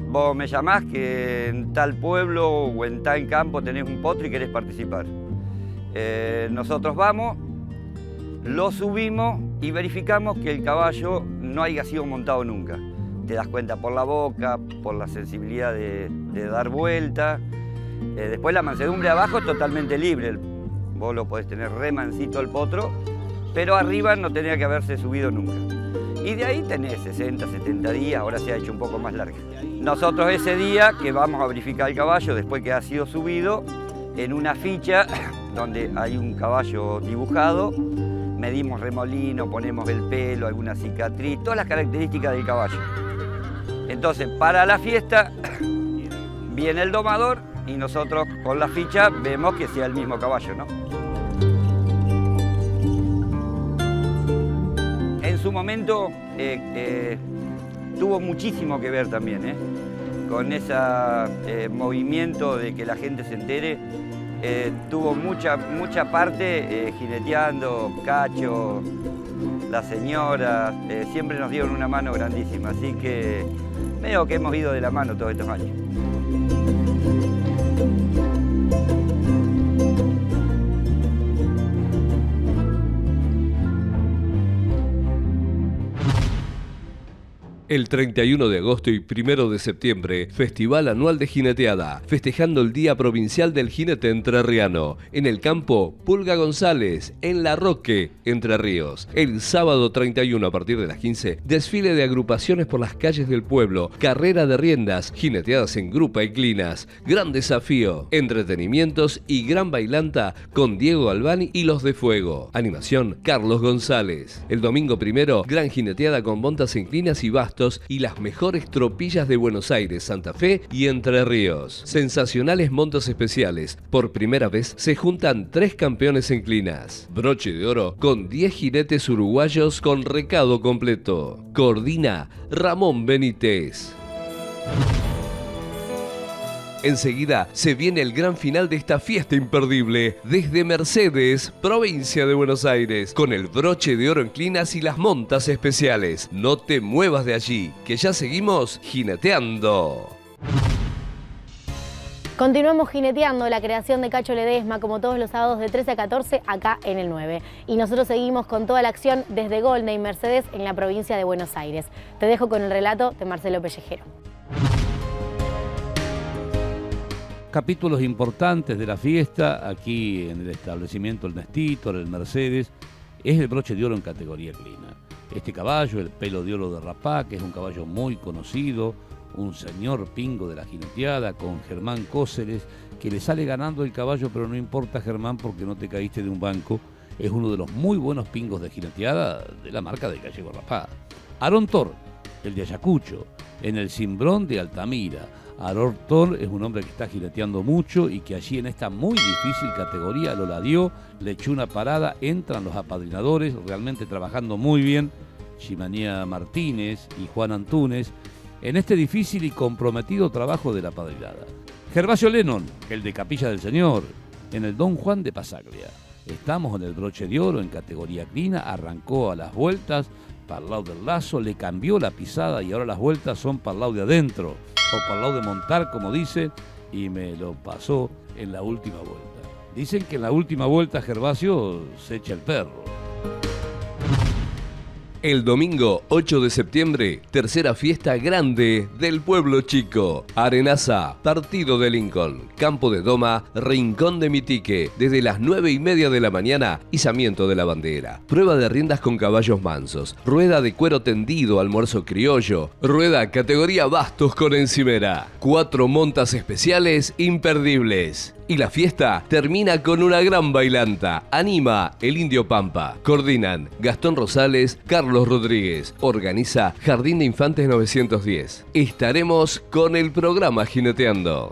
vos me llamás que en tal pueblo o en tal campo tenés un potro y querés participar. Nosotros vamos, lo subimos y verificamos que el caballo no haya sido montado nunca. Te das cuenta por la boca, por la sensibilidad de dar vuelta. Después la mansedumbre abajo es totalmente libre. Vos lo podés tener re mansito el potro, pero arriba no tenía que haberse subido nunca. Y de ahí tenés 60, 70 días, ahora se ha hecho un poco más larga. Nosotros ese día que vamos a verificar el caballo después que ha sido subido, en una ficha donde hay un caballo dibujado, medimos remolino, ponemos el pelo, alguna cicatriz, todas las características del caballo. Entonces, para la fiesta viene el domador y nosotros con la ficha vemos que sea el mismo caballo, ¿no? En su momento tuvo muchísimo que ver también, con ese movimiento de que la gente se entere. Tuvo mucha parte jineteando, Cacho, la señora, siempre nos dieron una mano grandísima, así que medio que hemos ido de la mano todos estos años. El 31 de agosto y 1 de septiembre, Festival Anual de Jineteada, festejando el Día Provincial del Jinete Entrerriano, en el campo Pulga González, en La Roque, Entre Ríos. El sábado 31 a partir de las 15, desfile de agrupaciones por las calles del pueblo, carrera de riendas, jineteadas en grupa y clinas, gran desafío, entretenimientos y gran bailanta con Diego Albani y Los de Fuego. Animación, Carlos González. El domingo 1, gran jineteada con montas en clinas y bastos y las mejores tropillas de Buenos Aires, Santa Fe y Entre Ríos. Sensacionales montos especiales. Por primera vez se juntan 3 campeones en clinas. Broche de oro con 10 jinetes uruguayos con recado completo. Coordina Ramón Benítez. Enseguida se viene el gran final de esta fiesta imperdible desde Mercedes, provincia de Buenos Aires, con el broche de oro en clinas y las montas especiales. No te muevas de allí, que ya seguimos jineteando. Continuamos jineteando la creación de Cacho Ledesma como todos los sábados de 13 a 14 acá en el 9. Y nosotros seguimos con toda la acción desde Golney y Mercedes en la provincia de Buenos Aires. Te dejo con el relato de Marcelo Pellejero. Capítulos importantes de la fiesta aquí en el establecimiento El Nestítor, el Mercedes, es el broche de oro en categoría clina. Este caballo, el pelo de oro de Rapá, que es un caballo muy conocido, un señor pingo de la jineteada con Germán Cóceres, que le sale ganando el caballo, pero no importa, Germán, porque no te caíste de un banco. Es uno de los muy buenos pingos de jineteada de la marca de Gallego Rapá. Aarón Tor, el de Ayacucho, en el Cimbrón de Altamira. Aarón Tor es un hombre que está jineteando mucho y que allí en esta muy difícil categoría lo la dio, le echó una parada, entran los apadrinadores, realmente trabajando muy bien, Chimanía Martínez y Juan Antúnez, en este difícil y comprometido trabajo de la apadrinada. Gervasio Lennon, el de Capilla del Señor, en el Don Juan de Pasaglia. Estamos en el broche de oro en categoría clina, arrancó a las vueltas para el lado del lazo, le cambió la pisada y ahora las vueltas son para el lado de adentro, o para el lado de montar, como dice, y me lo pasó en la última vuelta. Dicen que en la última vuelta Gervasio se echa el perro. El domingo 8 de septiembre, tercera fiesta grande del pueblo chico. Arenaza, partido de Lincoln, campo de doma, rincón de Mitique, desde las 9:30 de la mañana, izamiento de la bandera. Prueba de riendas con caballos mansos, rueda de cuero tendido, almuerzo criollo, rueda categoría bastos con encimera. 4 montas especiales imperdibles. Y la fiesta termina con una gran bailanta. Anima el Indio Pampa. Coordinan Gastón Rosales, Carlos Rodríguez. Organiza Jardín de Infantes 910. Estaremos con el programa Jineteando.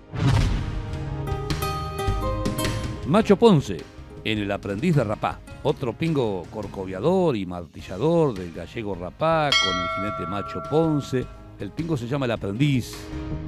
Macho Ponce, en el Aprendiz de Rapá. Otro pingo corcoviador y martillador del Gallego Rapá con el jinete Macho Ponce. El pingo se llama El Aprendiz.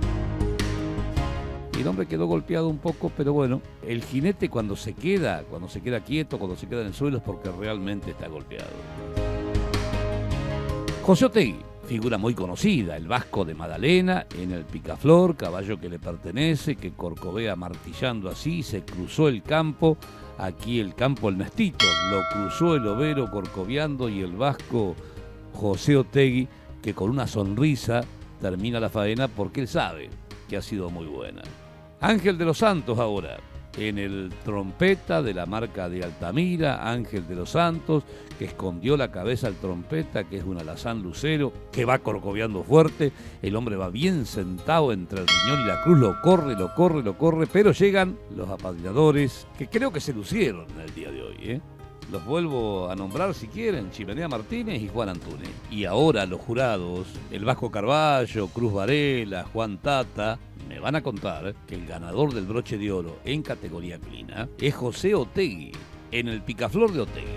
El hombre quedó golpeado un poco, pero bueno, el jinete cuando se queda quieto, cuando se queda en el suelo es porque realmente está golpeado. José Otegui, figura muy conocida, el Vasco de Madalena, en el Picaflor, caballo que le pertenece, que corcovea martillando así, se cruzó el campo, aquí el campo el Nestito, lo cruzó el overo corcoveando y el vasco José Otegui, que con una sonrisa termina la faena porque él sabe que ha sido muy buena. Ángel de los Santos ahora, en el trompeta de la marca de Altamira, Ángel de los Santos, que escondió la cabeza al trompeta, que es un alazán lucero, que va corcoveando fuerte, el hombre va bien sentado entre el riñón y la cruz, lo corre, pero llegan los apadrinadores, que creo que se lucieron en el día de hoy, ¿eh? Los vuelvo a nombrar si quieren, Chimenea Martínez y Juan Antunes. Y ahora los jurados, el Vasco Carballo, Cruz Varela, Juan Tata, me van a contar que el ganador del broche de oro en categoría clina es José Otegui, en el Picaflor de Otegui.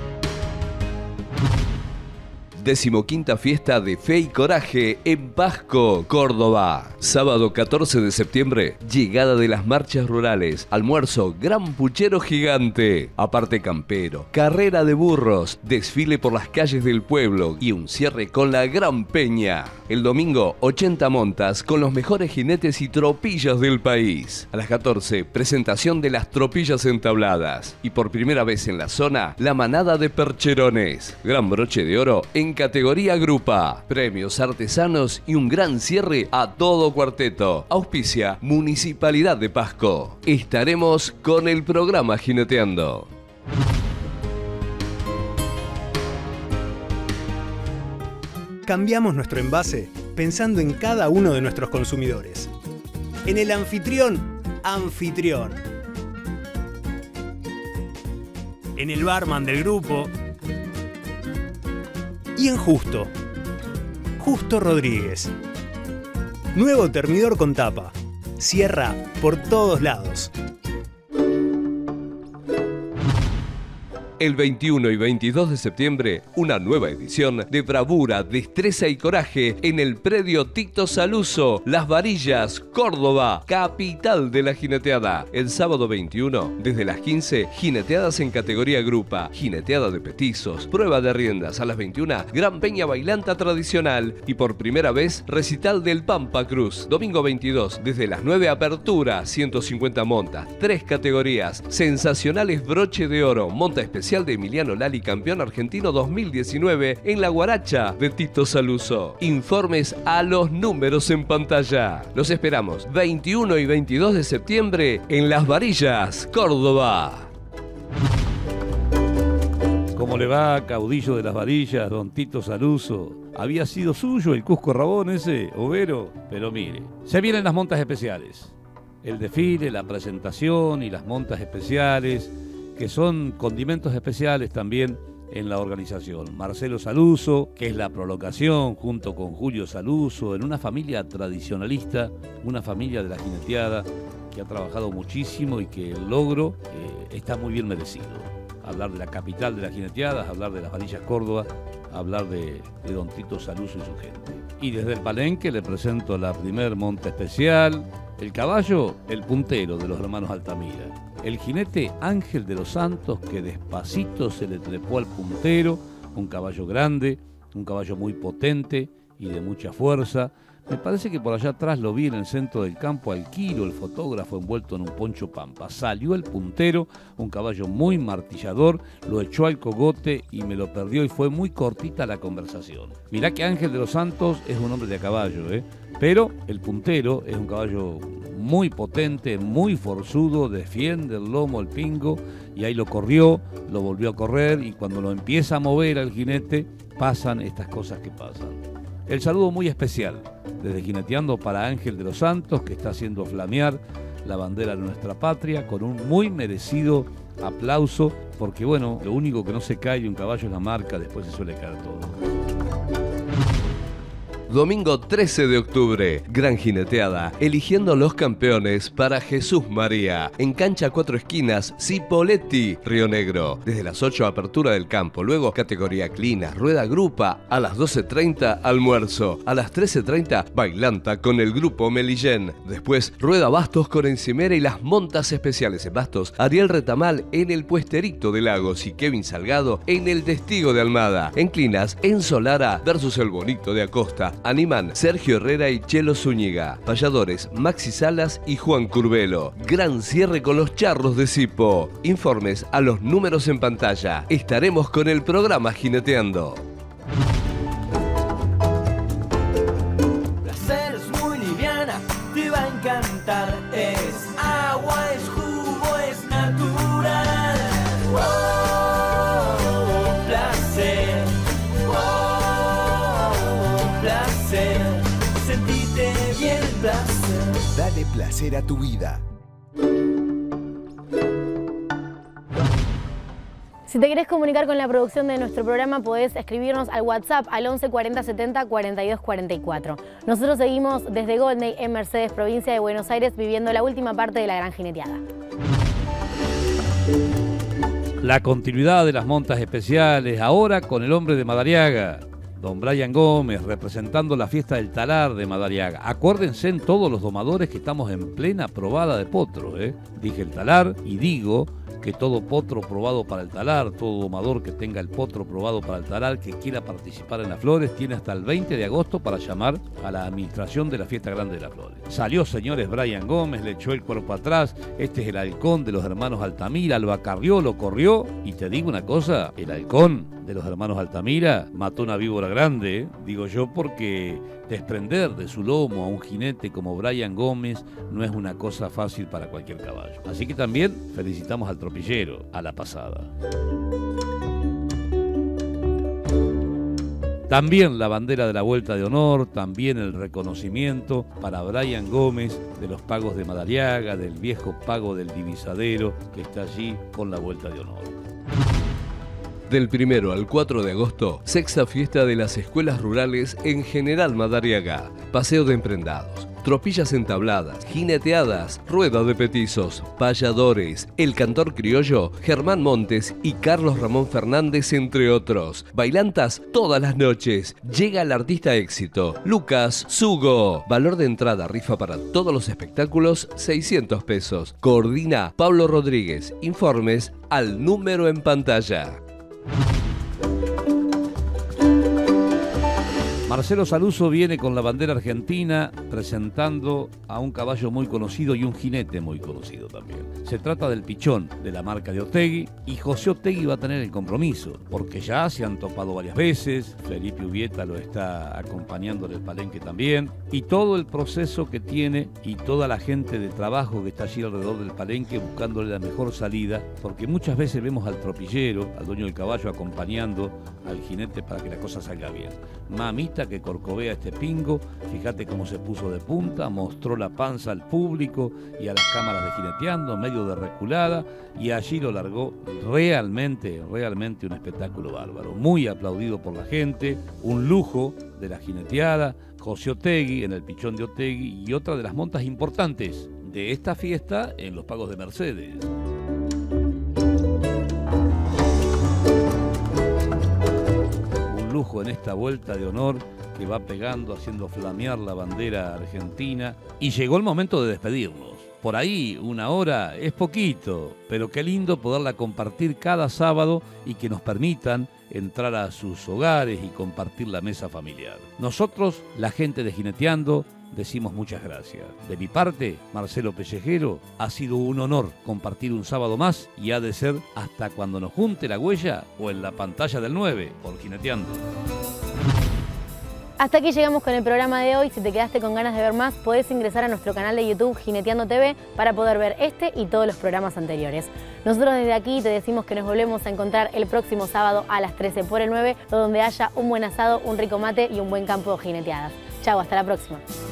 15ª Fiesta de Fe y Coraje en Pasco, Córdoba. Sábado 14 de septiembre, llegada de las marchas rurales, almuerzo Gran Puchero Gigante, aparte campero, carrera de burros, desfile por las calles del pueblo y un cierre con la Gran Peña. El domingo, 80 montas con los mejores jinetes y tropillas del país. A las 14, presentación de las tropillas entabladas. Y por primera vez en la zona, la manada de percherones. Gran broche de oro en categoría grupa. Premios artesanos y un gran cierre a todo cuarteto. Auspicia Municipalidad de Pasco. Estaremos con el programa Jineteando. Cambiamos nuestro envase pensando en cada uno de nuestros consumidores. En el anfitrión, anfitrión. En el barman del grupo. Y en Justo. Justo Rodríguez. Nuevo termidor con tapa. Cierra por todos lados. El 21 y 22 de septiembre, una nueva edición de Bravura, Destreza y Coraje en el predio Tito Saluso, Las Varillas, Córdoba, capital de la jineteada. El sábado 21, desde las 15, jineteadas en categoría grupa, jineteada de petizos, prueba de riendas a las 21, Gran Peña Bailanta tradicional y por primera vez, recital del Pampa Cruz. Domingo 22, desde las 9, apertura, 150 montas, 3 categorías, sensacionales broche de oro, monta especial de Emiliano Lali, campeón argentino 2019 en la Guaracha de Tito Saluso. Informes a los números en pantalla. Los esperamos 21 y 22 de septiembre en Las Varillas, Córdoba. ¿Cómo le va, caudillo de Las Varillas, don Tito Saluso? Había sido suyo el Cusco Rabón ese, overo, pero mire, se vienen las montas especiales. El desfile, la presentación y las montas especiales, que son condimentos especiales también en la organización. Marcelo Saluso, que es la prolocación junto con Julio Saluso, en una familia tradicionalista, una familia de la jineteada que ha trabajado muchísimo y que el logro está muy bien merecido. Hablar de la capital de las jineteadas, hablar de Las Varillas, Córdoba, hablar de don Tito Saluso y su gente. Y desde el Palenque le presento la primer monta especial, el caballo, el puntero de los hermanos Altamira. El jinete Ángel de los Santos, que despacito se le trepó al puntero, un caballo grande, un caballo muy potente y de mucha fuerza. Me parece que por allá atrás lo vi en el centro del campo al Quiro, el fotógrafo envuelto en un poncho pampa. Salió el puntero, un caballo muy martillador, lo echó al cogote y me lo perdió y fue muy cortita la conversación. Mirá que Ángel de los Santos es un hombre de a caballo, pero el puntero es un caballo muy potente, muy forzudo, defiende el lomo, el pingo, y ahí lo corrió, lo volvió a correr, y cuando lo empieza a mover al jinete, pasan estas cosas que pasan. El saludo muy especial, desde Jineteando para Ángel de los Santos, que está haciendo flamear la bandera de nuestra patria, con un muy merecido aplauso, porque bueno, lo único que no se cae de un caballo es la marca, después se suele caer todo. Domingo 13 de octubre, gran jineteada, eligiendo los campeones para Jesús María. En cancha 4 esquinas, Cipolletti, Río Negro. Desde las 8, apertura del campo. Luego, categoría clinas, rueda grupa. A las 12:30, almuerzo. A las 13:30, bailanta con el grupo Melillén. Después, rueda bastos con encimera y las montas especiales. En bastos, Ariel Retamal en el Puesterito de Lagos y Kevin Salgado en el Testigo de Almada. En clinas, En Solara versus el Bonito de Acosta. Animan Sergio Herrera y Chelo Zúñiga. Payadores, Maxi Salas y Juan Curbelo. Gran cierre con los charros de Cipo. Informes a los números en pantalla. Estaremos con el programa Jineteando. Placer es muy liviana, te va a encantar. Es agua, es jugo, es natural. Oh, placer. Oh, placer. Sentite bien, placer. Dale placer a tu vida. Si te querés comunicar con la producción de nuestro programa, podés escribirnos al WhatsApp al 11 40 70 42 44. Nosotros seguimos desde Goldney en Mercedes, provincia de Buenos Aires, viviendo la última parte de la gran jineteada. La continuidad de las montas especiales, ahora con el hombre de Madariaga, don Brian Gómez, representando la fiesta del talar de Madariaga. Acuérdense en todos los domadores que estamos en plena probada de potro, Dije el talar y digo que todo potro probado para el talar, todo domador que tenga el potro probado para el talar, que quiera participar en las flores, tiene hasta el 20 de agosto para llamar a la administración de la Fiesta Grande de las Flores. Salió, señores, Brian Gómez, le echó el cuerpo atrás, este es el halcón de los hermanos Altamira, lo acarrió, lo corrió, y te digo una cosa, el halcón de los hermanos Altamira mató una víbora grande, digo yo, porque desprender de su lomo a un jinete como Brian Gómez no es una cosa fácil para cualquier caballo. Así que también felicitamos al tropillero, a la pasada. También la bandera de la Vuelta de Honor, también el reconocimiento para Brian Gómez de los pagos de Madariaga, del viejo pago del divisadero que está allí con la Vuelta de Honor. Del 1 al 4 de agosto, sexta fiesta de las escuelas rurales en General Madariaga. Paseo de emprendados, tropillas entabladas, jineteadas, rueda de petizos, payadores, el cantor criollo Germán Montes y Carlos Ramón Fernández, entre otros. Bailantas todas las noches. Llega el artista éxito, Lucas Sugo. Valor de entrada, rifa para todos los espectáculos, 600 pesos. Coordina Pablo Rodríguez. Informes al número en pantalla. Marcelo Saluso viene con la bandera argentina presentando a un caballo muy conocido y un jinete muy conocido también. Se trata del Pichón, de la marca de Otegui, y José Otegui va a tener el compromiso, porque ya se han topado varias veces, Felipe Ubieta lo está acompañando en el palenque también, y todo el proceso que tiene y toda la gente de trabajo que está allí alrededor del palenque buscándole la mejor salida, porque muchas veces vemos al tropillero, al dueño del caballo, acompañando al jinete para que la cosa salga bien. Mamita que corcovea este pingo, fíjate cómo se puso de punta, mostró la panza al público y a las cámaras de Jineteando, medio de reculada, y allí lo largó realmente un espectáculo bárbaro, muy aplaudido por la gente, un lujo de la jineteada, José Otegui en el Pichón de Otegui y otra de las montas importantes de esta fiesta en los pagos de Mercedes. Lujo en esta Vuelta de Honor que va pegando, haciendo flamear la bandera argentina, y llegó el momento de despedirnos. Por ahí 1 hora es poquito, pero qué lindo poderla compartir cada sábado y que nos permitan entrar a sus hogares y compartir la mesa familiar. Nosotros, la gente de Jineteando, decimos muchas gracias. De mi parte, Marcelo Pellejero, ha sido un honor compartir un sábado más y ha de ser hasta cuando nos junte la huella o en la pantalla del 9 por Jineteando. Hasta aquí llegamos con el programa de hoy. Si te quedaste con ganas de ver más, podés ingresar a nuestro canal de YouTube Jineteando TV para poder ver este y todos los programas anteriores. Nosotros desde aquí te decimos que nos volvemos a encontrar el próximo sábado a las 13 por el 9, donde haya un buen asado, un rico mate y un buen campo de jineteadas. Chau, hasta la próxima.